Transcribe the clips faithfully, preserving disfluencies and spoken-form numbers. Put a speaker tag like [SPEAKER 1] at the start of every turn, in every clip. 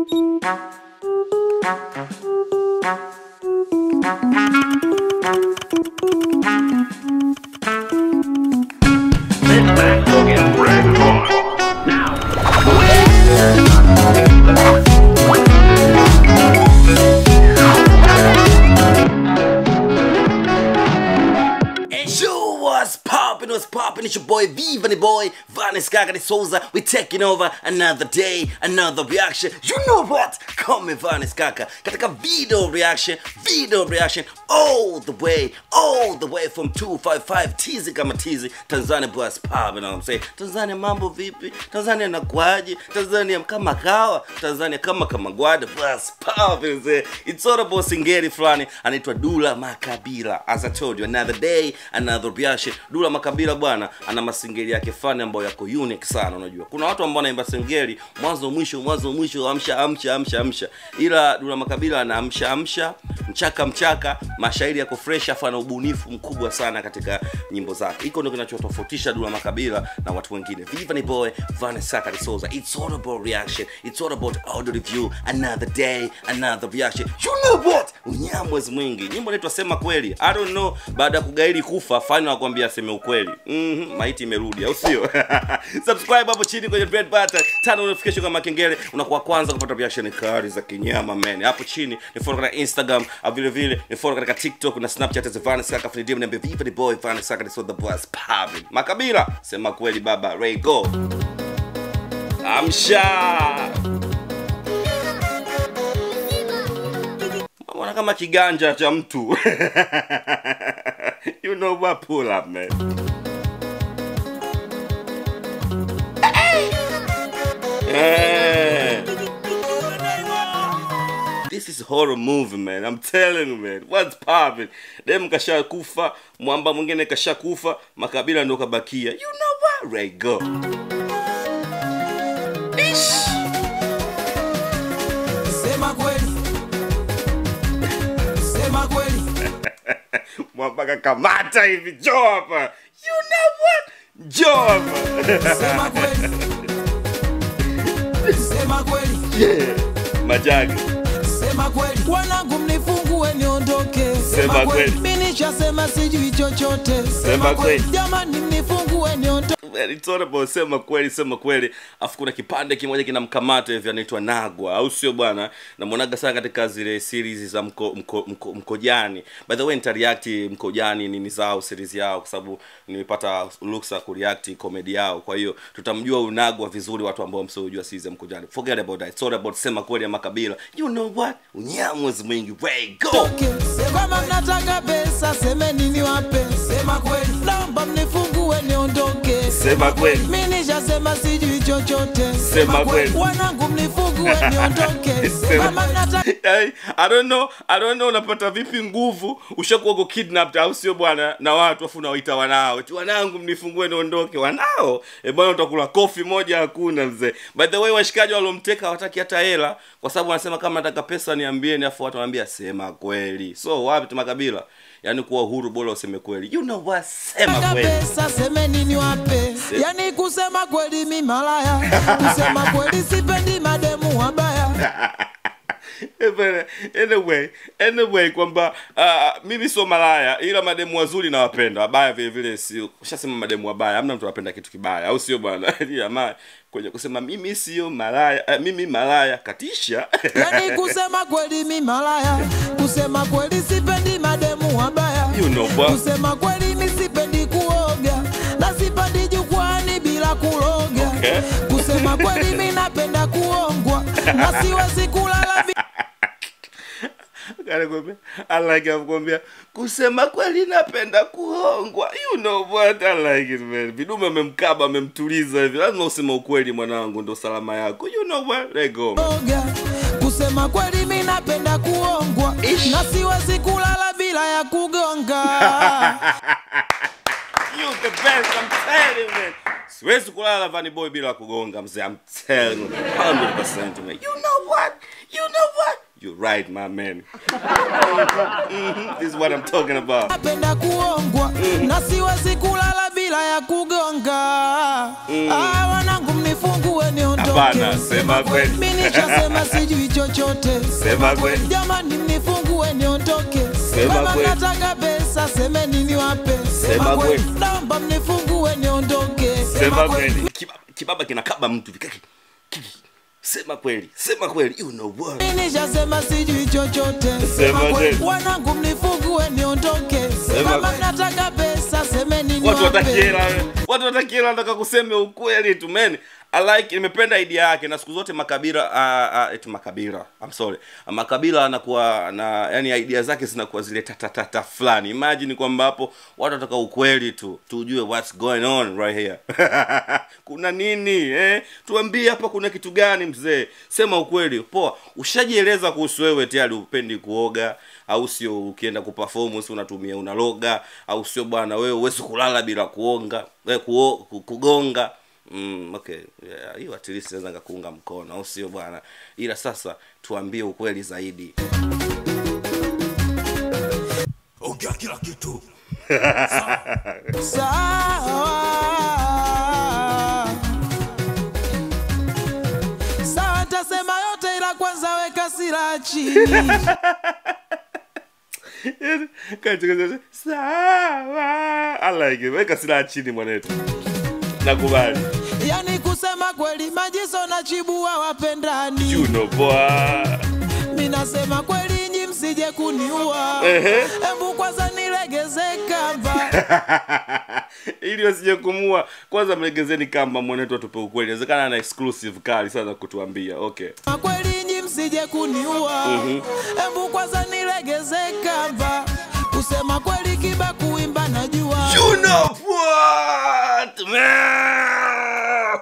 [SPEAKER 1] What's poppin'? It's your boy Viva the boy Vanis Kaka de Souza. We taking over another day, another reaction. You know what? Come Vanis Kaka. Katika video reaction, video reaction all the way, all the way from two five five Tizi kama Tizi. Tanzania boys pop, you know what I'm saying? Tanzania mambo vipi? Tanzania nakwaje? Tanzania kama kawa, Tanzania kama kama gwada boys pop, you know. It's all about singeri flani anaitwa Dula Makabila. As I told you, another day, another reaction. Dula Makabila bwana ana masingeli yake fani ambayo yako unique sana, unajua. Kuna watu ambao wanaimba singeli mwanzo mwisho mwanzo mwisho amsha amsha amsha amsha. Ila Dula Makabila ana amsha amsha, mchaka mchaka, mashairi yako fresh afa na ubunifu mkubwa sana katika nyimbo zake. Iko ndio kinachotofautisha Dula Makabila na watu wengine. Viva ni boy Vanis Kaka de Souza. It's all about reaction. It's all about audio review. Another day, another reaction. You know what? Unyamwezi mwingi. Nyimbo inaitwa Sema Kweli. I don't know, baada ya kugairi kufa final akwambia sema ukweli. Mhm, maiti imerudi au sio? Subscribe hapo chini kwenye red button, turn on notification kama kengele, unakuwa kwanza kupata reaction kali za kinyama man. Hapo chini ni follow katika Instagram, vile vile ni follow katika TikTok na Snapchat as Vanis Kaka for the D M and Viva the boy Vanis Kaka so the boss popping. Makabila, Sema Kweli baba, Ray go. Amsha. Mwana kama kiganja cha mtu. You know what, pull up man. Hey. This is horror movie man, I'm telling you man. What's popping? Dem kasha kufa, mwamba mwingine kasha kufa, Makabila ndo kabakia. You know what? Ray go. Ish. Sema kweli. Sema kweli. Mwamba kakamata hivi njoo hapa. You know what? Njoo hapa. Sema kweli. Sema kweli. Yeah. Majagi.
[SPEAKER 2] Sema kweli. Wanangu mnifungue niondoke.
[SPEAKER 1] Sema kweli.
[SPEAKER 2] Mimi nishasema sijui chochote.
[SPEAKER 1] Sema kweli.
[SPEAKER 2] Jamani mnifungue niondoke.
[SPEAKER 1] It's all about Sema Kweli, Sema Kweli. Afu kuna kipande kimoja kinamkamata hivi anaitwa Nagwa au sio bwana? Na mwonaga sana katika zile series za mko mko, mko, Mkojani. By the way nitareact Mkojani nini zao series yao kwa sababu nimepata luksa ku react comedy yao. Kwa hiyo tutamjua Unagwa vizuri watu ambao msojua series ya Mkojani. Forget about that. It's all about Sema Kweli ya Makabila. You know what? Unyamwezi mwingi. Way go.
[SPEAKER 2] Okay. Kama mnataka pesa semeni niwape. Sema kweli. Naomba mnifungue niondoke.
[SPEAKER 1] Sema kweli.
[SPEAKER 2] Mimi nishasema sijui chochote.
[SPEAKER 1] Sema kweli.
[SPEAKER 2] Wanangu mnifungue niondoke. Kama mnataka
[SPEAKER 1] I don't know, I don't know unapata vipi nguvu ushakuwa go kidnapped au sio bwana na watu afu unaoita wanao. Eti wanangu mnifungue niondoke wanao. Eh bwana utakula kofi moja hakuna mzee. By the way washikaji walomteka hawataki hata hela kwa sababu wanasema kama nataka pesa niambieni afu watu wanaambia sema kweli. So wapi Makabila? Yani kuwa huru bora useme kweli. You know what? Sema kweli.
[SPEAKER 2] Pesa semeni niwape. Yani kusema kweli mimi malaya. Kusema kweli sipendi mademu wabaya.
[SPEAKER 1] Anyway, anyway kwamba uh, mimi sio malaya ila mademu wazuri na wapenda. Wabaya vile vile sio. Ushasema mademu wabaya, hamna mtu anapenda kitu kibaya au sio bwana? Jamaa kwenye kusema mimi sio malaya, uh, mimi malaya katisha.
[SPEAKER 2] Yani kusema kweli mimi malaya. Kusema kweli sipendi mademu wabaya.
[SPEAKER 1] You know what?
[SPEAKER 2] Kusema kweli mimi sipendi kuoga. Na sipendi jukwani bila kuloga.
[SPEAKER 1] Okay.
[SPEAKER 2] Kusema kweli mimi napenda kuongwa. Na siwezi kulala vi
[SPEAKER 1] I like it kuambia kusema kweli napenda kuhongwa. You know what? I like it man. Vidume amemkaba amemtuliza hivi. Lazima useme ukweli mwanangu ndo salama yako. You know what? Let go.
[SPEAKER 2] Kusema kweli mimi napenda kuongwa. Na siwezi kulala bila ya kugonga.
[SPEAKER 1] You the best, I'm telling you man. Siwezi kulala Vanny Boy bila kugonga mzee. I'm telling you one hundred percent man. You know what? You know what? You're right, my man. Mm-hmm. This is what I'm talking about.
[SPEAKER 2] Napenda kuongwa na siwezi kulala bila ya kugonga. Ah, wanangu mnifungue niondoke.
[SPEAKER 1] Hapana, sema kweli.
[SPEAKER 2] Mimi nishasema sijui chochote.
[SPEAKER 1] Sema kweli.
[SPEAKER 2] Jamani mnifungue niondoke.
[SPEAKER 1] Sema
[SPEAKER 2] Kama
[SPEAKER 1] kweli.
[SPEAKER 2] nataka pesa semeni niwape.
[SPEAKER 1] Sema kweli.
[SPEAKER 2] Naomba mnifungue niondoke.
[SPEAKER 1] Sema kweli. Kibaba, kibaba kinakaba mtu vikaki. Sema kweli. Sema kweli. You know what?
[SPEAKER 2] Mimi nishasema sijui chochote.
[SPEAKER 1] Sema kweli.
[SPEAKER 2] Wanangu mnifungue niondoke. Kama nataka pesa semeni niwape.
[SPEAKER 1] Watu watakiela. Watu watakiela nataka kuseme ukweli tu man. I like, nimependa idea yake na siku zote Makabila uh, uh, eti Makabila I'm sorry uh, Makabila anakuwa na yani idea zake zinakuwa zile tatatata fulani. Imagine kwamba hapo watu wataka ukweli tu tujue what's going on right here. Kuna nini eh? Tuambie hapa kuna kitu gani mzee? Sema ukweli. Poa, ushajieleza kuhusu wewe tayari upendi kuoga au sio? Ukienda kuperform si unatumia unaloga au sio bwana? Wewe uwezi kulala bila kuonga wewe kuo, kugonga. Mm, okay. Yeah, hiyo at least naweza ngakuunga mkono au sio bwana? Ila sasa tuambie ukweli zaidi.
[SPEAKER 2] Ongea kila kitu. Sawa. Sawa tasema yote ila kwanza weka silaha chini.
[SPEAKER 1] Sawa. I like it. Weka silaha chini mwanetu. Nakubali.
[SPEAKER 2] Yani kusema kweli Majizo na Chibua wapendani.
[SPEAKER 1] You know boy.
[SPEAKER 2] Mimi nasema kweli nyi msije kuniua. Hebu kwanza nilegeze kamba.
[SPEAKER 1] Ili wasije kumua kwanza mlegezeni kamba mwanetu atupe ukweli. Inawezekana na exclusive kali sana kutuambia. Okay.
[SPEAKER 2] Kweli nyi msije kuniua. Hebu kwanza nilegeze kamba. Kusema kweli Kiba kuimba najua.
[SPEAKER 1] You know what man.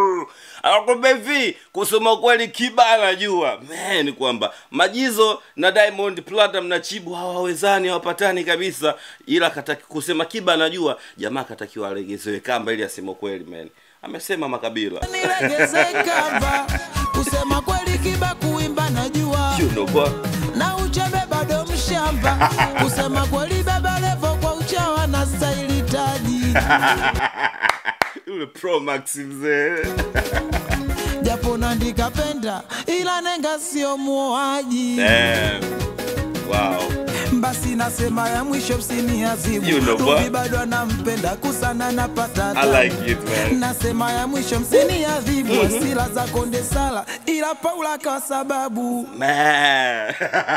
[SPEAKER 1] Akobevi kusema kweli Kiba anajua man kwamba Majizo na Diamond Platinum na Chibu hawawezani hawapatani kabisa, ila kataki kusema Kiba anajua jamaa katakiwa alegezewe kamba ili aseme kweli man. Amesema Makabila.
[SPEAKER 2] Nilegeze kamba. Kusema kweli Kiba kuimba najua.
[SPEAKER 1] You know what?
[SPEAKER 2] Na uchebe bado mshamba. Kusema kweli Baba Levo kwa uchawa na style tadi.
[SPEAKER 1] Yule Pro Max mzee.
[SPEAKER 2] Japo nandika penda ila nenga sio muoaji.
[SPEAKER 1] Damn. Wow.
[SPEAKER 2] Basi nasema ya mwisho msini azibu.
[SPEAKER 1] You know what?
[SPEAKER 2] Bado anampenda kusana na patata.
[SPEAKER 1] I like it man.
[SPEAKER 2] Nasema ya mwisho msini adhibu. Mm -hmm. Asila za Konde Sala ila Paula kwa sababu
[SPEAKER 1] man.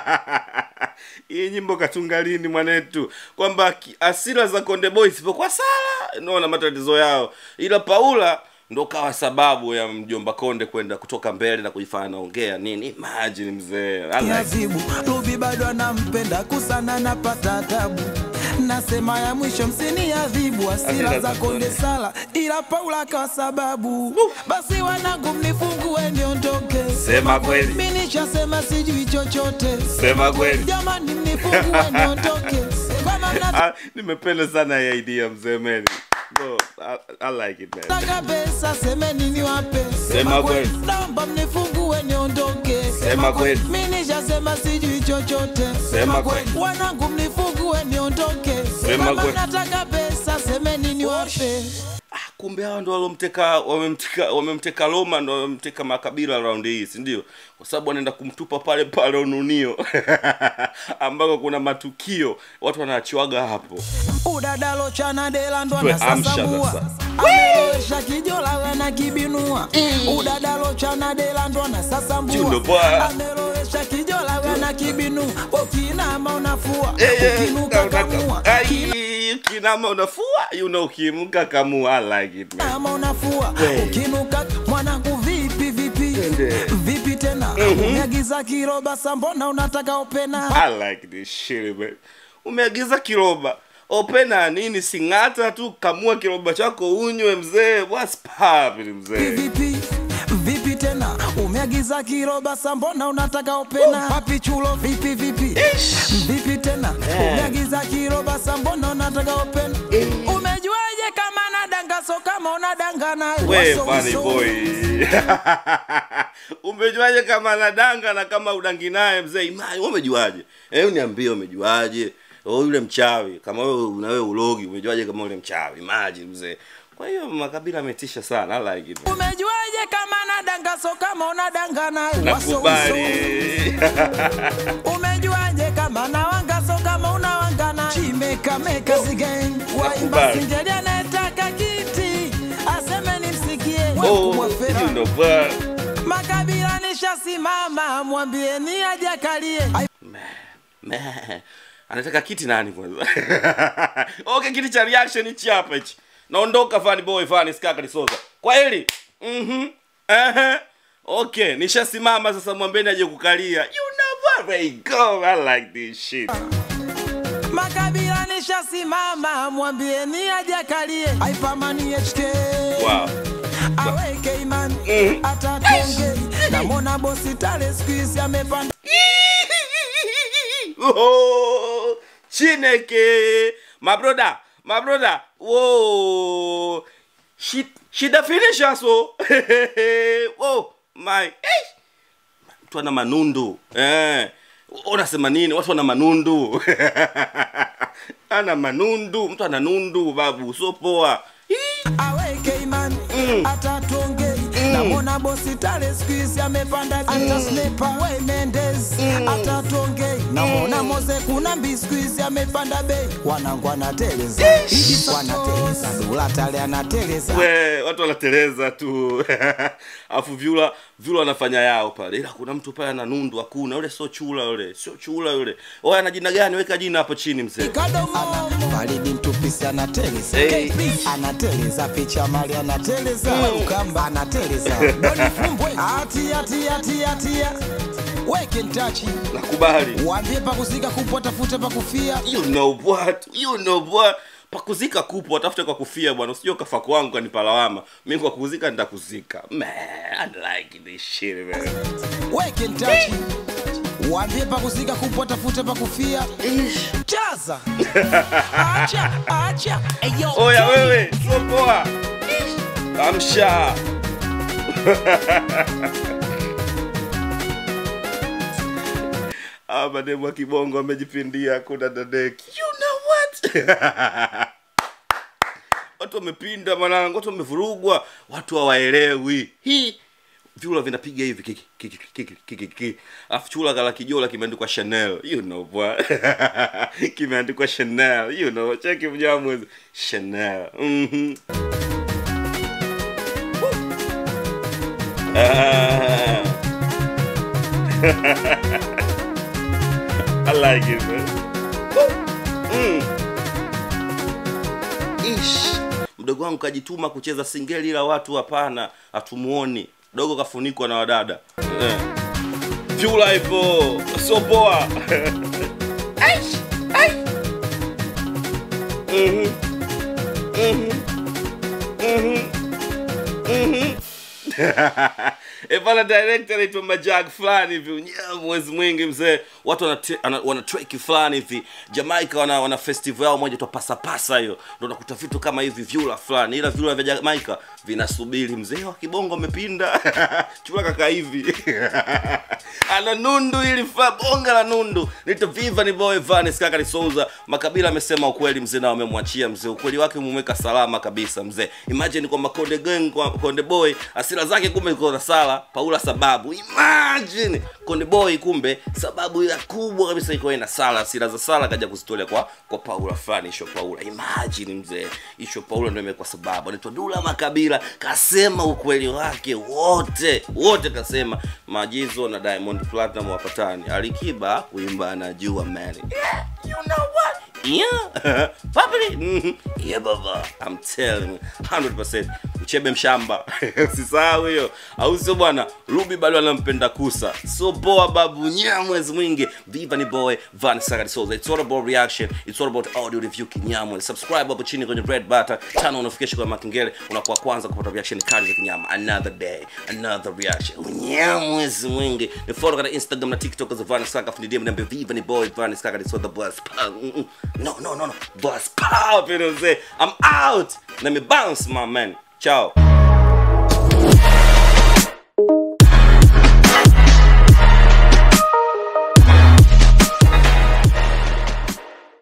[SPEAKER 1] Hii nyimbo katunga lini mwanetu? Kwamba asila za Konde Boys sipo kwa Sala naona matatizo yao, ila Paula ndo kawa sababu ya mjomba Konde kwenda kutoka mbele na kujifanya naongea nini. Imagine mzee.
[SPEAKER 2] Yazibu Ruby bado anampenda kusana na pata tabu. Nasema ya mwisho msini adhibu. Asila za Konde Sala ila Paula kwa sababu uh. Basi wanangu mnifungue niondoke.
[SPEAKER 1] Sema kweli.
[SPEAKER 2] Mimi nishasema sijui chochote.
[SPEAKER 1] Sema kweli.
[SPEAKER 2] Jamani mnifungue niondoke. Kama mnataka
[SPEAKER 1] nimependa sana hii idea mzee meni. No, I, I like it man.
[SPEAKER 2] Nataka pesa semeni niwape.
[SPEAKER 1] Sema kweli.
[SPEAKER 2] Naomba mnifungue niondoke.
[SPEAKER 1] Sema kweli.
[SPEAKER 2] Mimi nishasema sijui chochote.
[SPEAKER 1] Sema kweli.
[SPEAKER 2] Wanangu mnifungue niondoke.
[SPEAKER 1] Sema kweli.
[SPEAKER 2] Nataka pesa semeni niwape.
[SPEAKER 1] Ah, kumbe hao ndo walomteka wamemteka wamemteka Roma ndo wamemteka Makabila round hii, si ndio? Kwa sababu wanaenda kumtupa pale pale Ununio. Ambako kuna matukio watu wanaachiwaga hapo.
[SPEAKER 2] Udadalo chana dela ndo na sasa mua. Ameloesha kijola wana kibinua. Udadalo chana dela ndo na sasa mua. Ameloesha kijola wana kibinua. Ukinama unafua. Ukinuka kamua.
[SPEAKER 1] Ukinama unafua. You know kimuka kamua. I like it man.
[SPEAKER 2] Ukinama unafua. Ukinuka mwanangu vipi vipi. Vipi tena. Umeagiza kiroba sambona unataka opena.
[SPEAKER 1] I like this shit man. Umeagiza kiroba opena nini? Singata tu kamua kiroba chako unywe mzee. What's poppin' mzee?
[SPEAKER 2] Vipi vipi tena umeagiza kiroba sambona unataka opena. Papi chulo vipi vipi. Vipi tena umeagiza kiroba sambona unataka opena. Umejuaje kama nadanga so kama unadanga naye.
[SPEAKER 1] We funny boy. Umejuaje kama nadanga na kama udangi naye mzee? Imani umejuaje? Eh uniambie umejuaje? Oh yule mchawi kama wewe una wewe ulogi umejuaje kama yule mchawi? Imagine mzee. Kwa hiyo Makabila ametisha sana. I like it.
[SPEAKER 2] Umejuaje kama nadanga so kama unadanga naye.
[SPEAKER 1] Nakubali.
[SPEAKER 2] Umejuaje kama na wanga so kama unawangana? Chimeka meka zigen. Waimba singeli anataka kiti. Aseme nimsikie.
[SPEAKER 1] Oh, you know what?
[SPEAKER 2] Makabila nishasimama, mwambieni aje kalie.
[SPEAKER 1] Man, anataka kiti nani kwanza? Okay, kiti cha reaction hichi hapa hichi. Naondoka Funny Boy, Vanny Skaka Disoza. Kwa heri. Mhm. Eh. Okay, nishasimama sasa, mwambieni aje kukalia. You know where I go. I like this shit.
[SPEAKER 2] Makabila nishasimama, mwambieni aje kalie. Aipamani H K.
[SPEAKER 1] Wow.
[SPEAKER 2] Aweke imani, mm. Atatonge. Na mona bosi tale squeeze amepanda.
[SPEAKER 1] Oh, Chineke. My brother, my brother. Whoa. She, she the finisher so. Whoa, my. Watu wana manundu. Eh. Unasema nini? Watu wana manundu. Ana manundu, mtu ana nundu babu, so poa.
[SPEAKER 2] Aweke imani, mm. Atatonge. Mm. Na mona bosi tale squeeze amepanda. Ata sniper we Mendes. Mm. Atatonge. Na mona Mose kuna bisqueeze amepanda bei. Wanangu wanateleza. Wanateleza. Dula tale anateleza.
[SPEAKER 1] We, watu wanateleza tu. Afu vyula, vyula wanafanya yao pale. Ila kuna mtu pale ana nundu hakuna. Yule sio chula yule. Sio chula yule. Oya ana jina gani? Weka jina hapo chini mzee.
[SPEAKER 2] Faridi mtupisi anateleza. Hey. Anateleza picha mali anateleza. Mm. Ukamba anateleza. Boni fumbwe. Ati ati ati ati. Weke ntachi.
[SPEAKER 1] Nakubali.
[SPEAKER 2] Waambie pa kuzika kupo tafute pa kufia.
[SPEAKER 1] You know what? You know what? Pakuzika kupo atafute kwa kufia bwana. Usije kafa kwangu kanipa lawama. Mimi kwa kuzika nitakuzika. Man, I like this shit man.
[SPEAKER 2] Weke ntachi. Waambie pa kuzika kupo tafute pa kufia. Chaza. Acha, acha.
[SPEAKER 1] Eyo. Oya wewe, so poa. Amsha. Ah, mademu wa kibongo amejipindia kuna dadeki. You know what? Watu wamepinda mwanangu, watu wamevurugwa, watu hawaelewi. Hii vyula vinapiga hivi kiki kiki kiki kiki kiki. Afu chula kala kijola kimeandikwa Chanel. You know what? Kimeandikwa Chanel. You know, cheki mjamwezi Chanel. Mhm. Ah. I like it, man. Mm. Ish. Mdogo wangu kajituma kucheza singeli ila watu hapana, hatumuoni. Dogo kafunikwa na wadada. Eh. Vyula ipo, so poa. Aish, ai. Mhm. Mhm. Mhm. Mhm. E pala director anaitwa Majag fulani hivi. Mwezi mwingi mzee. Watu wana wana track fulani hivi. Jamaica wana wana festival yao moja tu pasa pasa hiyo. Ndio unakuta vitu kama hivi vyula fulani. Ila vyula vya Jamaica vinasubiri mzee wa kibongo amepinda. Chula kaka hivi. Ana nundu ili fa bonga la nundu. Nito Viva ni boy Vanny Skaka Disoza. Makabila amesema ukweli mzee na wamemwachia mzee. Ukweli wake umemweka salama kabisa mzee. Imagine kwa Makonde Gang kwa Konde Boy asila zake kumbe iko na sala Paula sababu. Imagine Konde Boy kumbe sababu ya kubwa kabisa iko ina sala asila za sala kaja kuzitolea kwa kwa Paula fulani isho Paula. Imagine mzee. Isho Paula ndio imekuwa sababu. Anaitwa Dula Makabila kasema ukweli wake wote. Wote kasema Majizo na Diamond Platinum wapatani. Alikiba kuimba anajua man. Yeah, you know what? Yeah. Papi. Mm-hmm. Yeah baba. I'm telling you one hundred percent. Mchebe mshamba. Usisahau hiyo. Au sio bwana? Ruby bado anampenda kusa. So poa babu Nyamwezi mwingi. Viva ni boy Vanny Skaka Disoza. It's all about reaction. It's all about audio review kinyamwe. Subscribe hapo chini kwenye red button. Turn on notification kwa makengele. Unakuwa kwanza kupata reaction kali za kinyama. Another day, another reaction. Nyamwezi mwingi. Ni follow katika Instagram na TikTok za Vanny Skaka. Fundi D M number Viva ni boy Vanny Skaka Disoza boss. No, no, no, no. Boss pop, you know what I'm saying? I'm out. Let me bounce, my man. Ciao.